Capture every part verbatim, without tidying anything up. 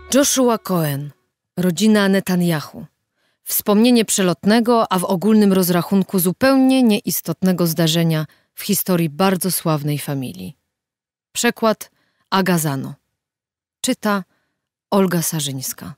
Joshua Cohen, rodzina Netanyahu. Wspomnienie przelotnego, a w ogólnym rozrachunku zupełnie nieistotnego zdarzenia w historii bardzo sławnej familii. Przekład Aga Zano. Czyta Olga Sarzyńska.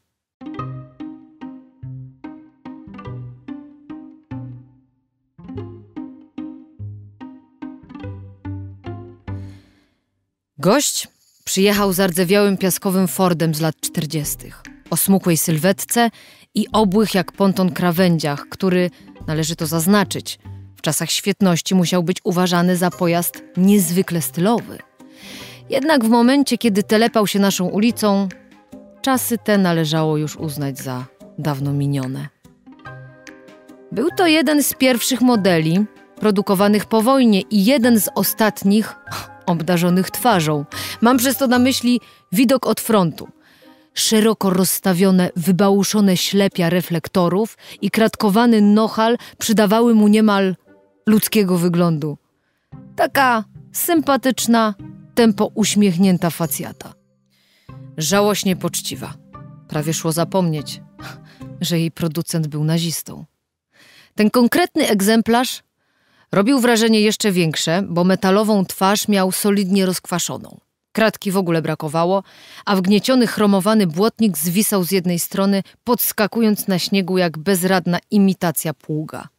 Gość przyjechał zardzewiałym piaskowym Fordem z lat czterdziestych, o smukłej sylwetce i obłych jak ponton krawędziach, który, należy to zaznaczyć, w czasach świetności musiał być uważany za pojazd niezwykle stylowy. Jednak w momencie, kiedy telepał się naszą ulicą, czasy te należało już uznać za dawno minione. Był to jeden z pierwszych modeli produkowanych po wojnie i jeden z ostatnich obdarzonych twarzą. Mam przez to na myśli widok od frontu. Szeroko rozstawione, wybałuszone ślepia reflektorów i kratkowany nohal przydawały mu niemal ludzkiego wyglądu. Taka sympatyczna, tempo uśmiechnięta facjata. Żałośnie poczciwa. Prawie szło zapomnieć, że jej producent był nazistą. Ten konkretny egzemplarz robił wrażenie jeszcze większe, bo metalową twarz miał solidnie rozkwaszoną. Kratki w ogóle brakowało, a wgnieciony chromowany błotnik zwisał z jednej strony, podskakując na śniegu jak bezradna imitacja pługa.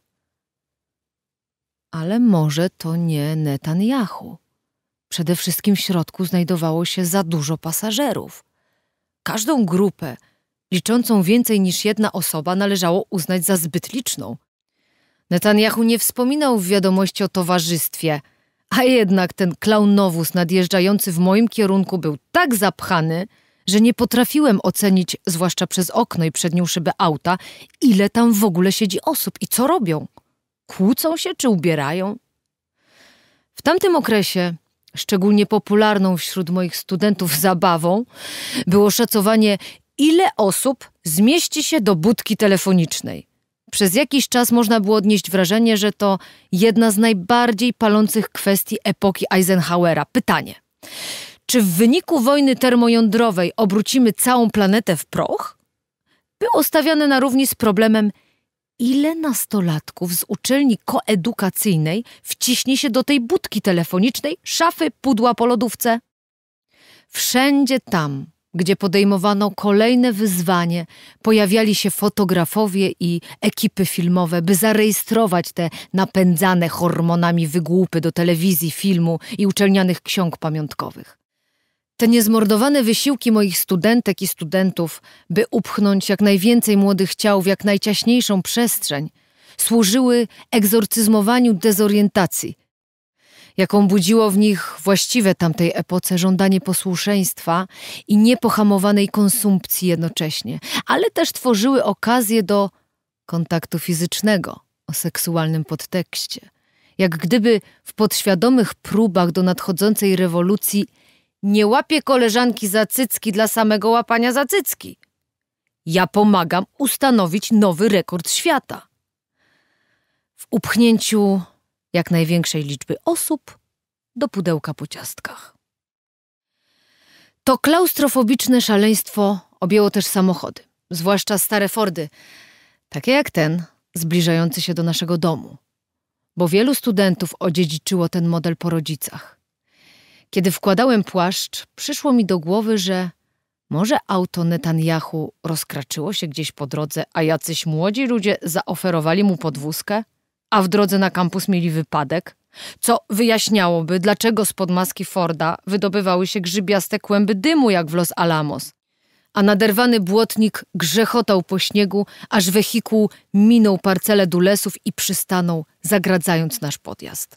Ale może to nie Netanyahu. Przede wszystkim w środku znajdowało się za dużo pasażerów. Każdą grupę, liczącą więcej niż jedna osoba, należało uznać za zbyt liczną. Netanyahu nie wspominał w wiadomości o towarzystwie, a jednak ten klaunowóz nadjeżdżający w moim kierunku był tak zapchany, że nie potrafiłem ocenić, zwłaszcza przez okno i przednią szybę auta, ile tam w ogóle siedzi osób i co robią. Kłócą się czy ubierają? W tamtym okresie szczególnie popularną wśród moich studentów zabawą było szacowanie, ile osób zmieści się do budki telefonicznej. Przez jakiś czas można było odnieść wrażenie, że to jedna z najbardziej palących kwestii epoki Eisenhowera. Pytanie: czy w wyniku wojny termojądrowej obrócimy całą planetę w proch? Było stawiane na równi z problemem, ile nastolatków z uczelni koedukacyjnej wciśnie się do tej budki telefonicznej, szafy, pudła po lodówce. Wszędzie tam, gdzie podejmowano kolejne wyzwanie, pojawiali się fotografowie i ekipy filmowe, by zarejestrować te napędzane hormonami wygłupy do telewizji, filmu i uczelnianych ksiąg pamiątkowych. Te niezmordowane wysiłki moich studentek i studentów, by upchnąć jak najwięcej młodych ciał w jak najciaśniejszą przestrzeń, służyły egzorcyzmowaniu dezorientacji, jaką budziło w nich właściwe tamtej epoce żądanie posłuszeństwa i niepohamowanej konsumpcji jednocześnie, ale też tworzyły okazję do kontaktu fizycznego o seksualnym podtekście. Jak gdyby w podświadomych próbach do nadchodzącej rewolucji nie łapię koleżanki za cycki dla samego łapania za cycki. Ja pomagam ustanowić nowy rekord świata. W upchnięciu jak największej liczby osób do pudełka po ciastkach. To klaustrofobiczne szaleństwo objęło też samochody, zwłaszcza stare Fordy, takie jak ten, zbliżający się do naszego domu, bo wielu studentów odziedziczyło ten model po rodzicach. Kiedy wkładałem płaszcz, przyszło mi do głowy, że może auto Netanyahu rozkraczyło się gdzieś po drodze, a jacyś młodzi ludzie zaoferowali mu podwózkę, a w drodze na kampus mieli wypadek, co wyjaśniałoby, dlaczego spod maski Forda wydobywały się grzybiaste kłęby dymu jak w Los Alamos, a naderwany błotnik grzechotał po śniegu, aż wehikuł minął parcelę dulesów i przystanął, zagradzając nasz podjazd.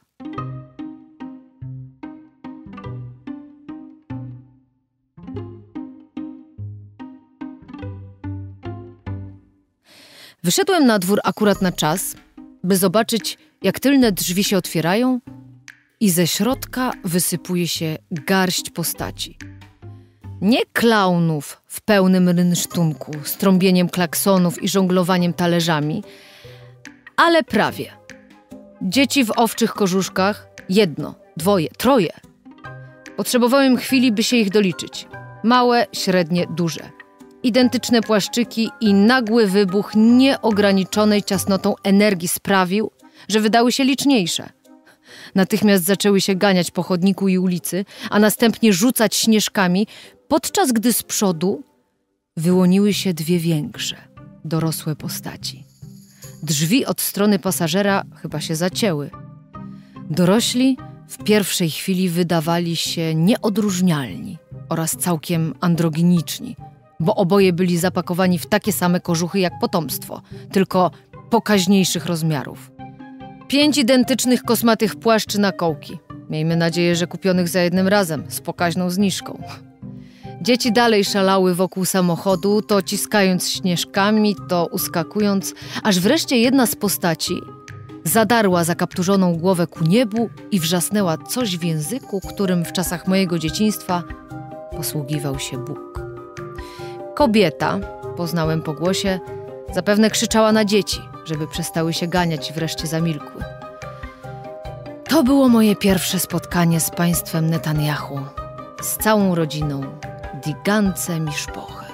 Wyszedłem na dwór akurat na czas, by zobaczyć, jak tylne drzwi się otwierają i ze środka wysypuje się garść postaci. Nie klaunów w pełnym rynsztunku, z trąbieniem klaksonów i żonglowaniem talerzami, ale prawie. Dzieci w owczych kożuszkach, jedno, dwoje, troje. Potrzebowałem chwili, by się ich doliczyć. Małe, średnie, duże. identyczne płaszczyki i nagły wybuch nieograniczonej ciasnotą energii sprawił, że wydały się liczniejsze. Natychmiast zaczęły się ganiać po chodniku i ulicy, a następnie rzucać śnieżkami, podczas gdy z przodu wyłoniły się dwie większe, dorosłe postaci. Drzwi od strony pasażera chyba się zacięły. Dorośli w pierwszej chwili wydawali się nieodróżnialni oraz całkiem androginiczni, bo oboje byli zapakowani w takie same kożuchy jak potomstwo, tylko pokaźniejszych rozmiarów. Pięć identycznych kosmatych płaszczy na kołki. Miejmy nadzieję, że kupionych za jednym razem, z pokaźną zniżką. Dzieci dalej szalały wokół samochodu, to ciskając śnieżkami, to uskakując, aż wreszcie jedna z postaci zadarła zakapturzoną głowę ku niebu i wrzasnęła coś w języku, którym w czasach mojego dzieciństwa posługiwał się Bóg. Kobieta, poznałem po głosie, zapewne krzyczała na dzieci, żeby przestały się ganiać i wreszcie zamilkły. To było moje pierwsze spotkanie z państwem Netanjahu, z całą rodziną, die ganze Miszpoche.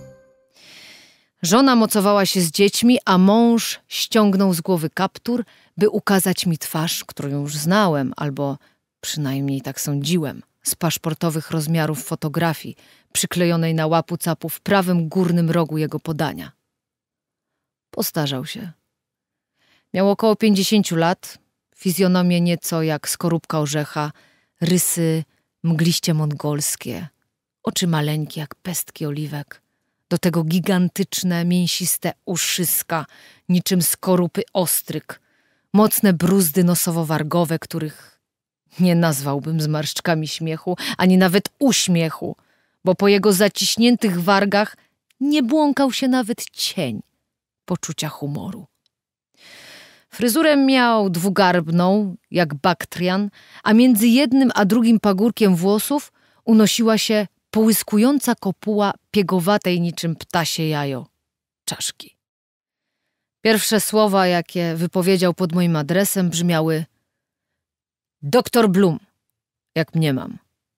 Żona mocowała się z dziećmi, a mąż ściągnął z głowy kaptur, by ukazać mi twarz, którą już znałem, albo przynajmniej tak sądziłem, z paszportowych rozmiarów fotografii przyklejonej na łapu capu w prawym górnym rogu jego podania. Postarzał się. Miał około pięćdziesięciu lat, fizjonomię nieco jak skorupka orzecha, rysy mgliście mongolskie, oczy maleńkie jak pestki oliwek, do tego gigantyczne, mięsiste uszyska, niczym skorupy ostryg, mocne bruzdy nosowo-wargowe, których nie nazwałbym zmarszczkami śmiechu, ani nawet uśmiechu, bo po jego zaciśniętych wargach nie błąkał się nawet cień poczucia humoru. Fryzurę miał dwugarbną, jak Baktrian, a między jednym a drugim pagórkiem włosów unosiła się połyskująca kopuła piegowatej niczym ptasie jajo czaszki. Pierwsze słowa, jakie wypowiedział pod moim adresem, brzmiały: doktor Blum, jak mniemam.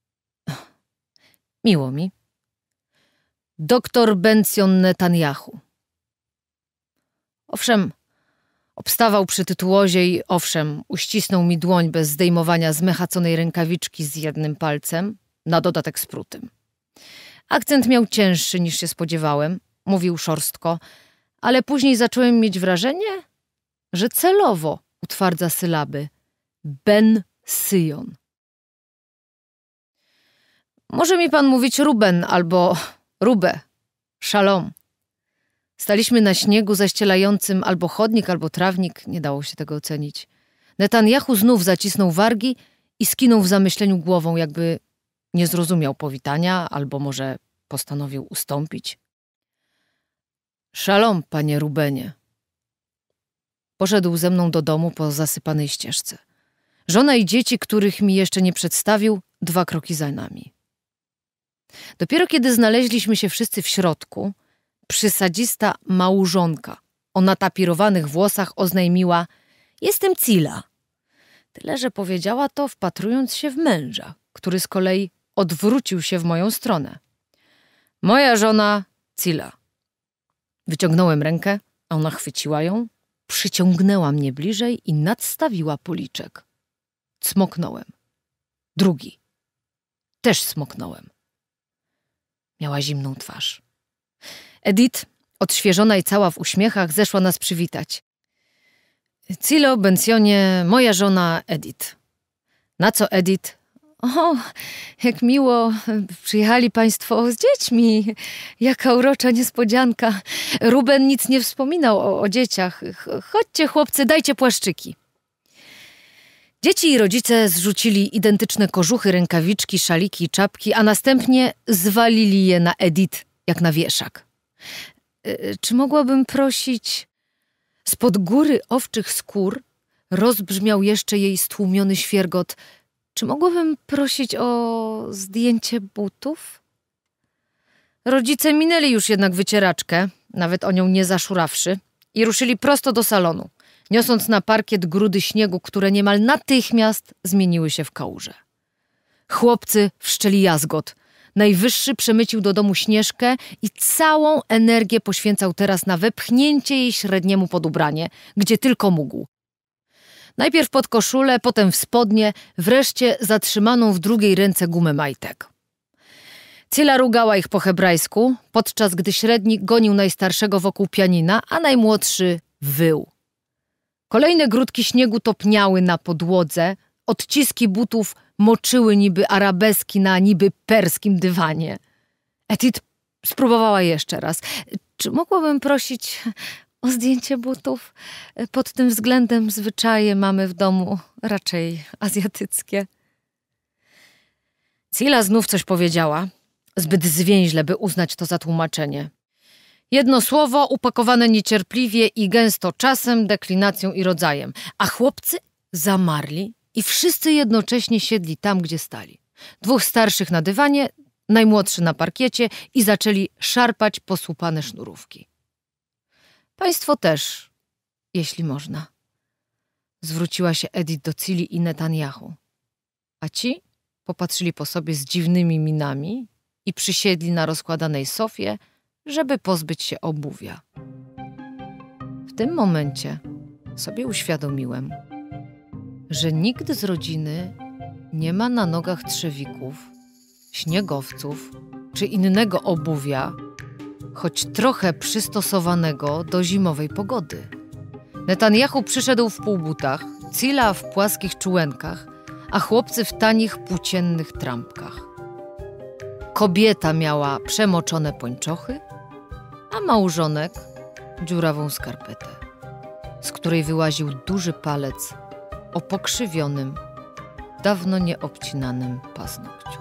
Miło mi. Doktor Benzion Netanjahu. Owszem, obstawał przy tytułozie i owszem, uścisnął mi dłoń bez zdejmowania zmechaconej rękawiczki z jednym palcem, na dodatek sprutym. Akcent miał cięższy niż się spodziewałem, mówił szorstko, ale później zacząłem mieć wrażenie, że celowo utwardza sylaby Ben Syjon. Może mi pan mówić Ruben albo Rube, Shalom. Staliśmy na śniegu zaścielającym albo chodnik, albo trawnik, nie dało się tego ocenić. Netanjahu znów zacisnął wargi i skinął w zamyśleniu głową, jakby nie zrozumiał powitania, albo może postanowił ustąpić. Szalom, panie Rubenie. Poszedł ze mną do domu po zasypanej ścieżce. Żona i dzieci, których mi jeszcze nie przedstawił, dwa kroki za nami. Dopiero kiedy znaleźliśmy się wszyscy w środku, przysadzista małżonka o natapirowanych włosach oznajmiła: jestem Cila. Tyle, że powiedziała to, wpatrując się w męża, który z kolei odwrócił się w moją stronę. Moja żona Cila. Wyciągnąłem rękę, a ona chwyciła ją, przyciągnęła mnie bliżej i nadstawiła policzek. Cmoknąłem. Drugi. Też smoknąłem. Miała zimną twarz. Edith, odświeżona i cała w uśmiechach, zeszła nas przywitać. Cilo, Benzionie, moja żona Edith. Na co Edith? O, jak miło, przyjechali państwo z dziećmi. Jaka urocza niespodzianka. Ruben nic nie wspominał o, o dzieciach. Chodźcie, chłopcy, dajcie płaszczyki. Dzieci i rodzice zrzucili identyczne kożuchy, rękawiczki, szaliki i czapki, a następnie zwalili je na Edith, jak na wieszak. Y, czy mogłabym prosić... Spod góry owczych skór rozbrzmiał jeszcze jej stłumiony świergot. Czy mogłabym prosić o zdjęcie butów? Rodzice minęli już jednak wycieraczkę, nawet o nią nie zaszurawszy, i ruszyli prosto do salonu, niosąc na parkiet grudy śniegu, które niemal natychmiast zmieniły się w kałuże. Chłopcy wszczęli jazgot. Najwyższy przemycił do domu Śnieżkę i całą energię poświęcał teraz na wepchnięcie jej średniemu pod ubranie, gdzie tylko mógł. Najpierw pod koszulę, potem w spodnie, wreszcie zatrzymaną w drugiej ręce gumę majtek. Cila rugała ich po hebrajsku, podczas gdy średni gonił najstarszego wokół pianina, a najmłodszy wył. Kolejne grudki śniegu topniały na podłodze, odciski butów moczyły niby arabeski na niby perskim dywanie. Edith spróbowała jeszcze raz. Czy mogłabym prosić o zdjęcie butów? Pod tym względem zwyczaje mamy w domu raczej azjatyckie. Cila znów coś powiedziała, zbyt zwięźle, by uznać to za tłumaczenie. Jedno słowo upakowane niecierpliwie i gęsto czasem, deklinacją i rodzajem, a chłopcy zamarli i wszyscy jednocześnie siedli tam, gdzie stali. Dwóch starszych na dywanie, najmłodszy na parkiecie i zaczęli szarpać posłupane sznurówki. Państwo też, jeśli można. Zwróciła się Edith do Cili i Netanjahu. A ci popatrzyli po sobie z dziwnymi minami i przysiedli na rozkładanej sofie, żeby pozbyć się obuwia. W tym momencie sobie uświadomiłem, że nikt z rodziny nie ma na nogach trzewików, śniegowców czy innego obuwia, choć trochę przystosowanego do zimowej pogody. Netanjahu przyszedł w półbutach, Cila w płaskich czułenkach, a chłopcy w tanich płóciennych trampkach. Kobieta miała przemoczone pończochy, a małżonek dziurawą skarpetę, z której wyłaził duży palec o pokrzywionym, dawno nieobcinanym paznokciu.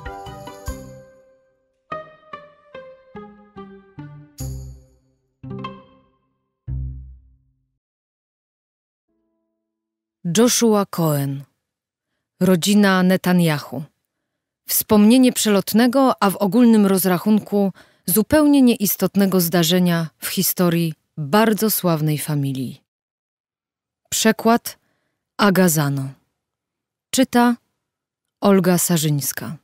Joshua Cohen. Rodzina Netanjahu. Wspomnienie przelotnego, a w ogólnym rozrachunku zupełnie nieistotnego zdarzenia w historii bardzo sławnej familii. Przekład Aga Zano. Czyta Olga Sarzyńska.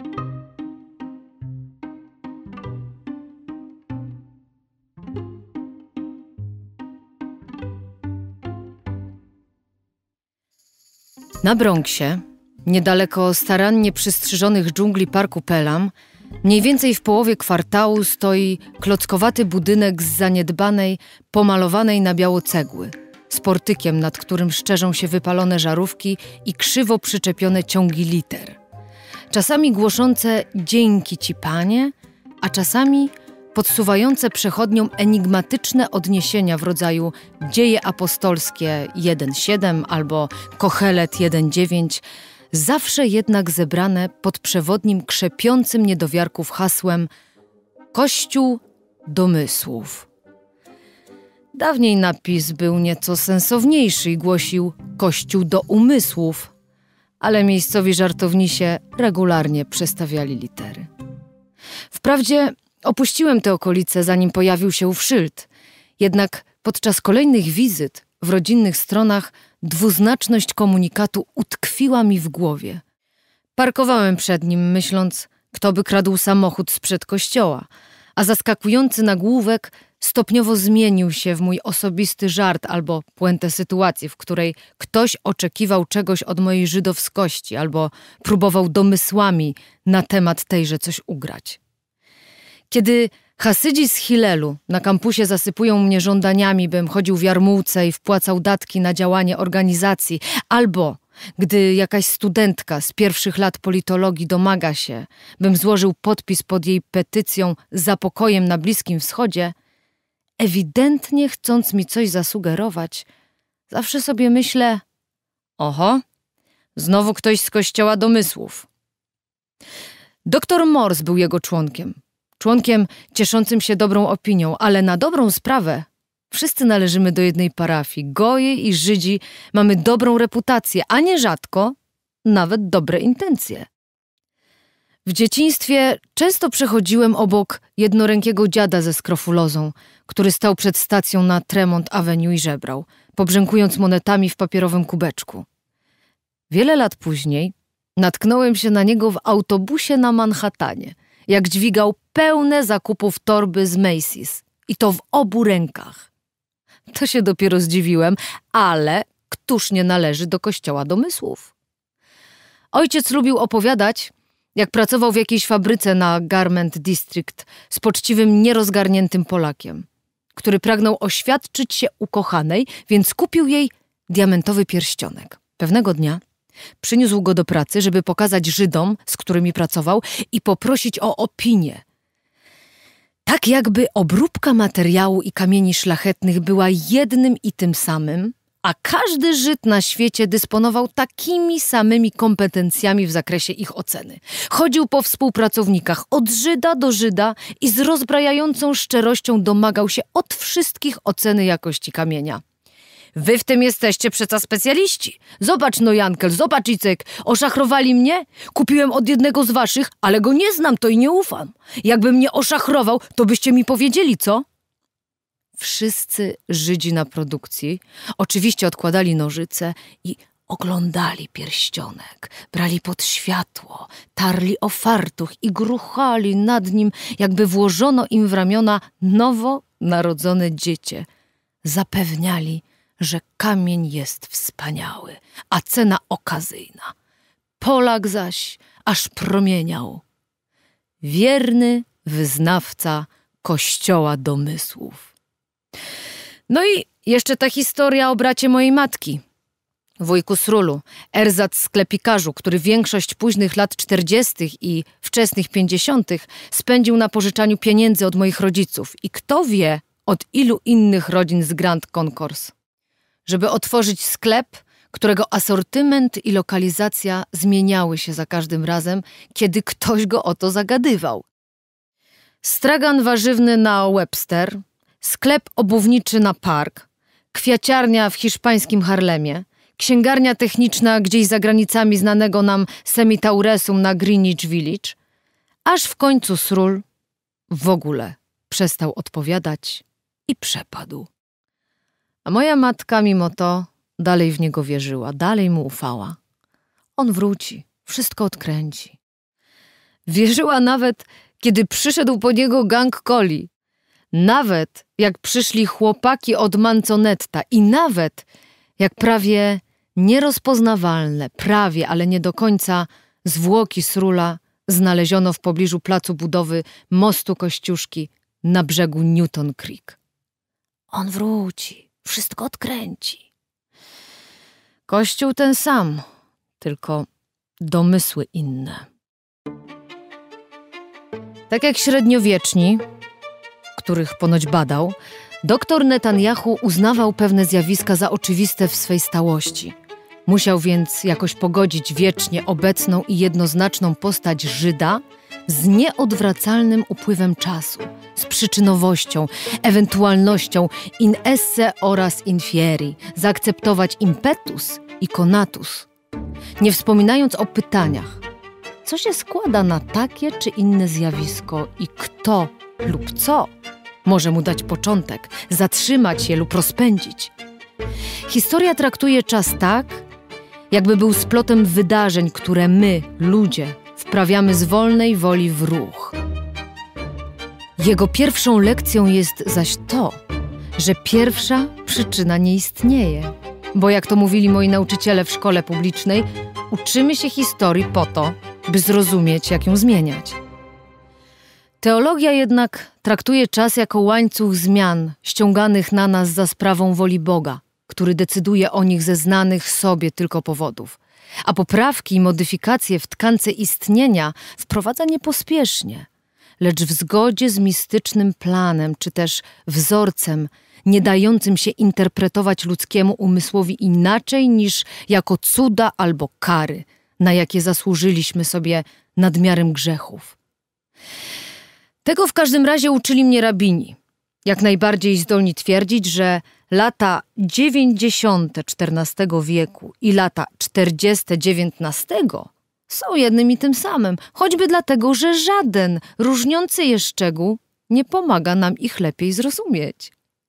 Na Bronxie, niedaleko starannie przystrzyżonych dżungli parku Pelham, mniej więcej w połowie kwartału stoi klockowaty budynek z zaniedbanej, pomalowanej na biało cegły, z portykiem, nad którym szczerzą się wypalone żarówki i krzywo przyczepione ciągi liter. Czasami głoszące „dzięki ci, panie”, a czasami podsuwające przechodniom enigmatyczne odniesienia w rodzaju Dzieje apostolskie jeden siedem albo Kohelet jeden dziewięć, zawsze jednak zebrane pod przewodnim krzepiącym niedowiarków hasłem Kościół domysłów. Dawniej napis był nieco sensowniejszy i głosił Kościół do umysłów, ale miejscowi żartownisie regularnie przestawiali litery. Wprawdzie opuściłem te okolice, zanim pojawił się ów szyld, jednak podczas kolejnych wizyt w rodzinnych stronach dwuznaczność komunikatu utkwiła mi w głowie. Parkowałem przed nim, myśląc, kto by kradł samochód sprzed kościoła, a zaskakujący nagłówek stopniowo zmienił się w mój osobisty żart albo puentę sytuacji, w której ktoś oczekiwał czegoś od mojej żydowskości albo próbował domysłami na temat tejże coś ugrać. Kiedy Hasydzi z Hillelu na kampusie zasypują mnie żądaniami, bym chodził w jarmułce i wpłacał datki na działanie organizacji, albo gdy jakaś studentka z pierwszych lat politologii domaga się, bym złożył podpis pod jej petycją za pokojem na Bliskim Wschodzie, ewidentnie chcąc mi coś zasugerować, zawsze sobie myślę: oho, znowu ktoś z kościoła domysłów. Doktor Morse był jego członkiem. Członkiem cieszącym się dobrą opinią, ale na dobrą sprawę wszyscy należymy do jednej parafii. Goje i Żydzi mamy dobrą reputację, a nierzadko nawet dobre intencje. W dzieciństwie często przechodziłem obok jednorękiego dziada ze skrofulozą, który stał przed stacją na Tremont Avenue i żebrał, pobrzękując monetami w papierowym kubeczku. Wiele lat później natknąłem się na niego w autobusie na Manhattanie jak dźwigał pełne zakupów torby z Macy's i to w obu rękach. To się dopiero zdziwiłem, ale któż nie należy do kościoła domysłów? Ojciec lubił opowiadać, jak pracował w jakiejś fabryce na Garment District z poczciwym, nierozgarniętym Polakiem, który pragnął oświadczyć się ukochanej, więc kupił jej diamentowy pierścionek. Pewnego dnia przyniósł go do pracy, żeby pokazać Żydom, z którymi pracował, i poprosić o opinię. Tak jakby obróbka materiału i kamieni szlachetnych była jednym i tym samym, a każdy Żyd na świecie dysponował takimi samymi kompetencjami w zakresie ich oceny. Chodził po współpracownikach od Żyda do Żyda i z rozbrajającą szczerością domagał się od wszystkich oceny jakości kamienia. Wy w tym jesteście przeca specjaliści. Zobacz no Jankel, zobacz Icek, oszachrowali mnie? Kupiłem od jednego z waszych, ale go nie znam, to i nie ufam. Jakby mnie oszachrował, to byście mi powiedzieli, co? Wszyscy Żydzi na produkcji oczywiście odkładali nożyce i oglądali pierścionek, brali pod światło, tarli o fartuch i gruchali nad nim, jakby włożono im w ramiona nowo narodzone dziecię. Zapewniali, że kamień jest wspaniały, a cena okazyjna. Polak zaś aż promieniał. Wierny wyznawca kościoła domysłów. No i jeszcze ta historia o bracie mojej matki, wujku Srulu, ersatz sklepikarzu, który większość późnych lat czterdziestych i wczesnych pięćdziesiątych spędził na pożyczaniu pieniędzy od moich rodziców i kto wie od ilu innych rodzin z Grand Concourse, żeby otworzyć sklep, którego asortyment i lokalizacja zmieniały się za każdym razem, kiedy ktoś go o to zagadywał. Stragan warzywny na Webster, sklep obuwniczy na Park, kwiaciarnia w hiszpańskim Harlemie, księgarnia techniczna gdzieś za granicami znanego nam Semitauresum na Greenwich Village, aż w końcu Sról w ogóle przestał odpowiadać i przepadł. A moja matka mimo to dalej w niego wierzyła, dalej mu ufała. On wróci, wszystko odkręci. Wierzyła nawet, kiedy przyszedł po niego gang Coli. Nawet jak przyszli chłopaki od Manzonetta i nawet jak prawie nierozpoznawalne, prawie, ale nie do końca zwłoki Srula znaleziono w pobliżu placu budowy mostu Kościuszki na brzegu Newton Creek. On wróci, wszystko odkręci. Kościół ten sam, tylko domysły inne. Tak jak średniowieczni, których ponoć badał, doktor Netanjahu uznawał pewne zjawiska za oczywiste w swej stałości. Musiał więc jakoś pogodzić wiecznie obecną i jednoznaczną postać Żyda z nieodwracalnym upływem czasu, z przyczynowością, ewentualnością in esse oraz in fieri, zaakceptować impetus i conatus. Nie wspominając o pytaniach, co się składa na takie czy inne zjawisko i kto lub co może mu dać początek, zatrzymać je lub rozpędzić. Historia traktuje czas tak, jakby był splotem wydarzeń, które my, ludzie, wprawiamy z wolnej woli w ruch. Jego pierwszą lekcją jest zaś to, że pierwsza przyczyna nie istnieje. Bo jak to mówili moi nauczyciele w szkole publicznej, uczymy się historii po to, by zrozumieć, jak ją zmieniać. Teologia jednak traktuje czas jako łańcuch zmian ściąganych na nas za sprawą woli Boga, który decyduje o nich ze znanych sobie tylko powodów. A poprawki i modyfikacje w tkance istnienia wprowadza niepospiesznie, lecz w zgodzie z mistycznym planem czy też wzorcem, nie dającym się interpretować ludzkiemu umysłowi inaczej niż jako cuda albo kary, na jakie zasłużyliśmy sobie nadmiarem grzechów. Tego w każdym razie uczyli mnie rabini. Jak najbardziej zdolni twierdzić, że lata dziewięćdziesiąte czternastego wieku i lata czterdzieste dziewiętnastego są jednym i tym samym, choćby dlatego, że żaden różniący je szczegół nie pomaga nam ich lepiej zrozumieć.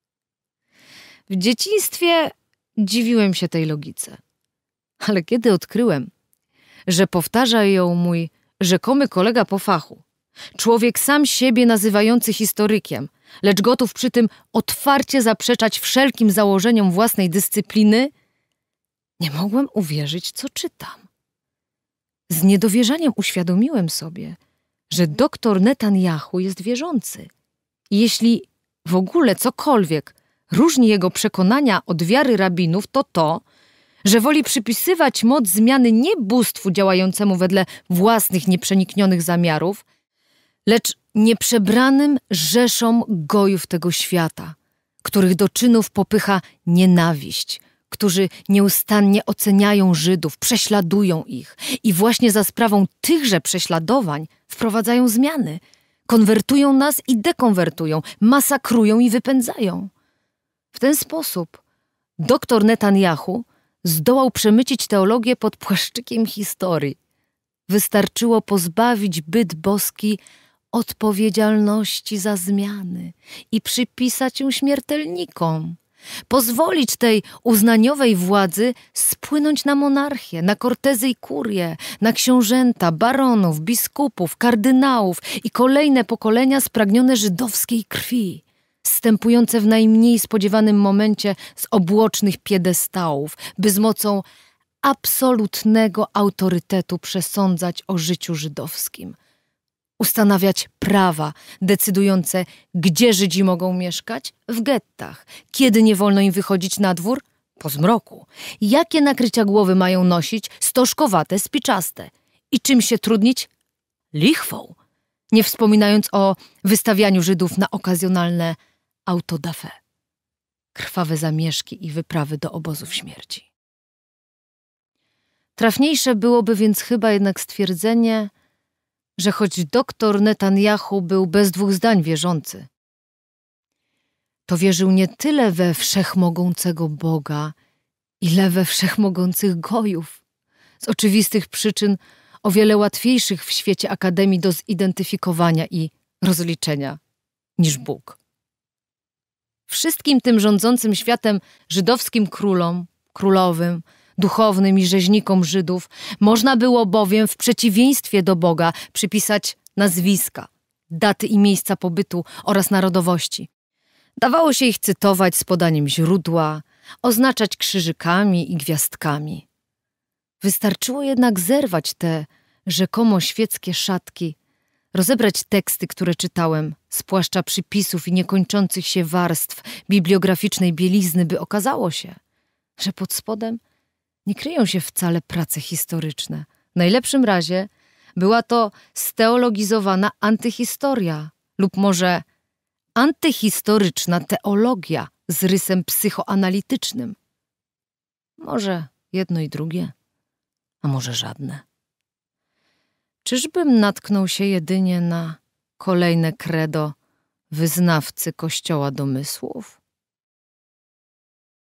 W dzieciństwie dziwiłem się tej logice, ale kiedy odkryłem, że powtarza ją mój rzekomy kolega po fachu, Człowiek sam siebie nazywający historykiem, lecz gotów przy tym otwarcie zaprzeczać wszelkim założeniom własnej dyscypliny, nie mogłem uwierzyć, co czytam. Z niedowierzaniem uświadomiłem sobie, że doktor Netanjahu jest wierzący. I jeśli w ogóle cokolwiek różni jego przekonania od wiary rabinów, to to, że woli przypisywać moc zmiany nie bóstwu działającemu wedle własnych nieprzeniknionych zamiarów, lecz nieprzebranym rzeszom gojów tego świata, których do czynów popycha nienawiść, którzy nieustannie oceniają Żydów, prześladują ich i właśnie za sprawą tychże prześladowań wprowadzają zmiany, konwertują nas i dekonwertują, masakrują i wypędzają. W ten sposób doktor Netanjahu zdołał przemycić teologię pod płaszczykiem historii. Wystarczyło pozbawić byt boski odpowiedzialności za zmiany i przypisać ją śmiertelnikom. Pozwolić tej uznaniowej władzy spłynąć na monarchię, na kortezy i kurie, na książęta, baronów, biskupów, kardynałów i kolejne pokolenia spragnione żydowskiej krwi, zstępujące w najmniej spodziewanym momencie z obłocznych piedestałów, by z mocą absolutnego autorytetu przesądzać o życiu żydowskim. Ustanawiać prawa decydujące, gdzie Żydzi mogą mieszkać? W gettach. Kiedy nie wolno im wychodzić na dwór? Po zmroku. Jakie nakrycia głowy mają nosić? Stożkowate, spiczaste. I czym się trudnić? Lichwą. Nie wspominając o wystawianiu Żydów na okazjonalne autodafé. Krwawe zamieszki i wyprawy do obozów śmierci. Trafniejsze byłoby więc chyba jednak stwierdzenie, że choć doktor Netanjahu był bez dwóch zdań wierzący, to wierzył nie tyle we wszechmogącego Boga, ile we wszechmogących gojów, z oczywistych przyczyn o wiele łatwiejszych w świecie akademii do zidentyfikowania i rozliczenia niż Bóg. Wszystkim tym rządzącym światem żydowskim królom, królowym, duchownym i rzeźnikom Żydów można było bowiem w przeciwieństwie do Boga przypisać nazwiska, daty i miejsca pobytu oraz narodowości. Dawało się ich cytować z podaniem źródła, oznaczać krzyżykami i gwiazdkami. Wystarczyło jednak zerwać te rzekomo świeckie szatki, rozebrać teksty, które czytałem, z płaszcza przypisów i niekończących się warstw bibliograficznej bielizny, by okazało się, że pod spodem nie kryją się wcale prace historyczne. W najlepszym razie była to steologizowana antyhistoria lub może antyhistoryczna teologia z rysem psychoanalitycznym. Może jedno i drugie, a może żadne. Czyżbym natknął się jedynie na kolejne credo wyznawcy Kościoła domysłów?